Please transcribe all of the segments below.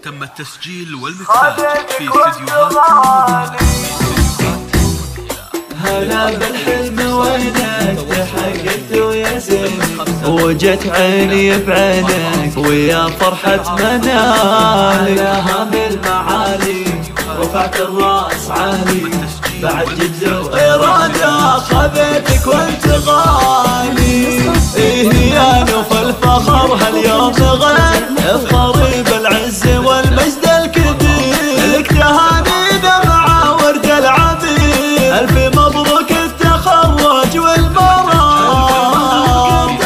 تم التسجيل والمكساج في استديوهات هلا بالحلم وينك تحققت يا زين، وجت عيني بعينك ويا فرحة منالك. هام المعالي رفعت الراس عالي، بعد جد وإرادة خذيتك وانت غالي. إيه يا نوف الفخر هاليوم غن افخري بالعز والمجد الكبير، لك تهاني دمعة ورد العبير. ألف مبروك التخرج والمرام،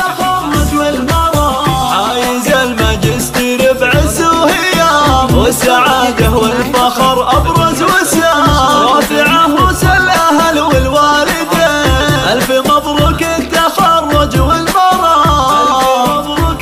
عايز الماجستير بعز وهيام، والسعادة والفخر أبرز وسام، رافعه وسل الأهل والوالدين. ألف مبروك التخرج والمرام،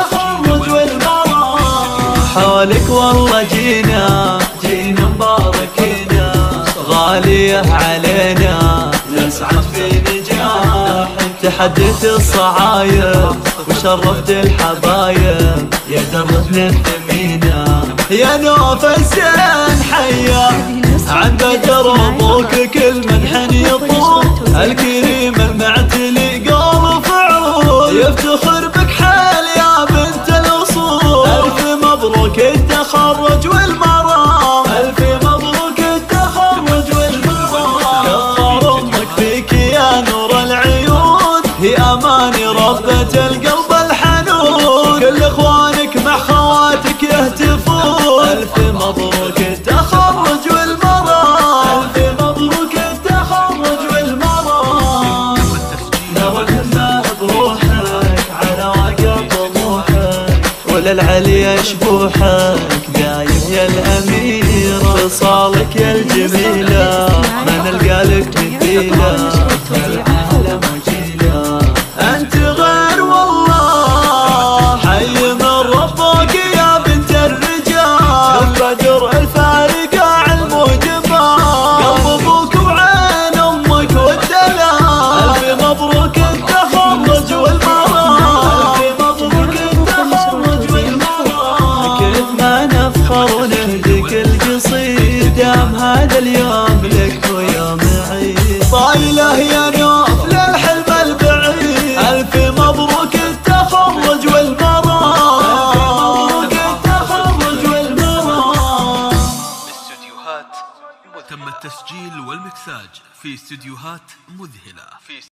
حولك والله جينا مباركينا، غالية علينا نسعد في نجاحك. تحديت الصعايب وشرفت الحبايب، يا دربنا الثمينة يا نوف الزين حيا. عن بدر ابوك كل منحن يطول، الكريم المعتلي قول فعول، يفتخر بك حال يا بنت الاصول. الف مبروك التخرج والمرام، الف مبروك التخرج والمرام. كفر امك فيك يا نور العيون، هي اماني ربة القلب الحنون، كل اخوانك مع خواتك يهتفون. الف مبروك التخرج والمرام، الف مبروك التخرج والمرام. نورنا بروحك على وقت طموحك، وللعليا شبوحك دايم يا الأميرة. خصالك يا الجميلة ما نلقى لك مثيلة، العالم وجيلة أنت غير والله. حي من ربك يا بنت الرجال، بدر الفارقة علم وجمال، قلب أبوك وعين أمك والدلال. ألف مبروك التخرج والمرام، ألف مبروك التخرج والمرام. كيف ما نفخر ونهديك القصيد، دام هذا اليوم لك ويوم عيد. طايله يا نوف للحلم البعيد، ألف مبروك التخرج والمرام، ألف مبروك التخرج والمرام. استديوهات تم التسجيل والمكساج في استديوهات مذهلة.